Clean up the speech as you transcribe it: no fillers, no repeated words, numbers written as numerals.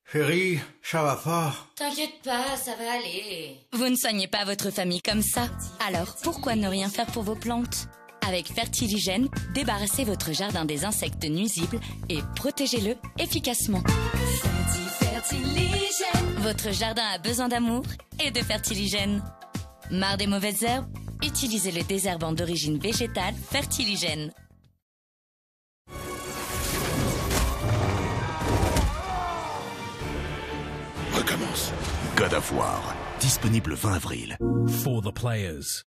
Chérie, ça va pas? T'inquiète pas, ça va aller. Vous ne soignez pas votre famille comme ça. Alors, pourquoi ne rien faire pour vos plantes? Avec Fertiligène, débarrassez votre jardin des insectes nuisibles et protégez-le efficacement. Fertiligène. Votre jardin a besoin d'amour et de Fertiligène. Marre des mauvaises herbes? Utilisez le désherbant d'origine végétale Fertiligène. Recommence. God of War. Disponible 20 avril. For the players.